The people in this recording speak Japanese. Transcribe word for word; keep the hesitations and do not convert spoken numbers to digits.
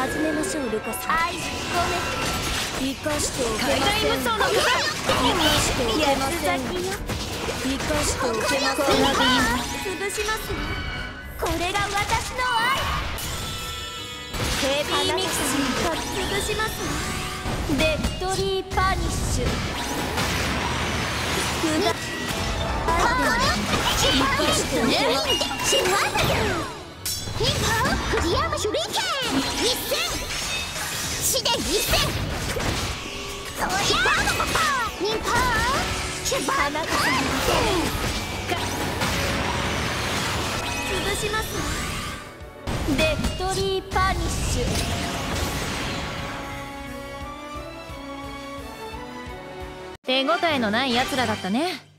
始めましょうルカさん。愛ごめん。生かしておけません。海外無双の方。生かしておけません。生かしておけません。潰しますわ。これが私の愛。ヘビーミキシーが潰しますわ。デッドリーパニッシュ。くだ生かしておけません。シュワーピンポンフリアームシュリケン一戦死で一戦そりゃピンポンシュバーナカさん潰しますわ。デッドリーパニッシュ。手応えのない奴らだったね。